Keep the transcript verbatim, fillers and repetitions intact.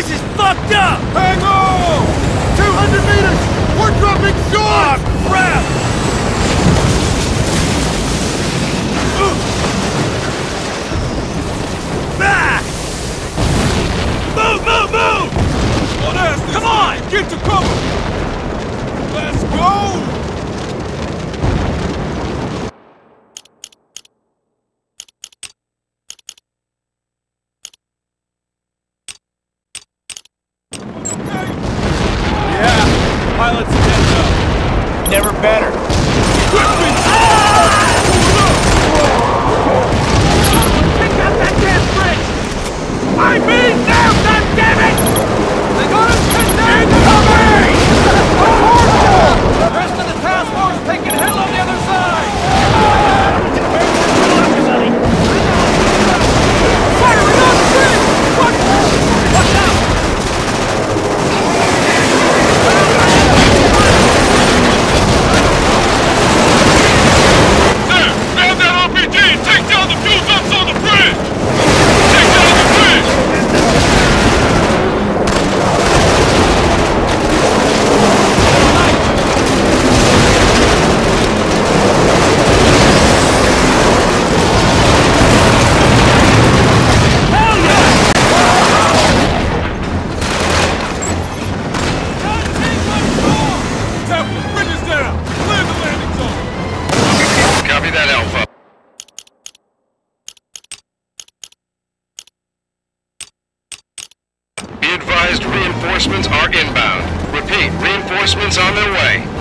This is fucked up! Hang on! two hundred meters! We're dropping short! Oh, crap! Back! Move, move, move! What else? Come on! Get to cover! Let's go! Pilot's dead though. Never better. Ah! Pick up that damn bridge! I mean now, goddammit! They got us pinned incoming! The rest of the task force taking hell on the other side! Firing on the bridge! Watch out! Watch out! Take down the fuel dumps on the bridge! Take down the bridge! Hell yeah! Temple, bridge is down! Clear the landing zone! Copy that, Alpha. Be advised, reinforcements are inbound. Repeat, reinforcements on their way.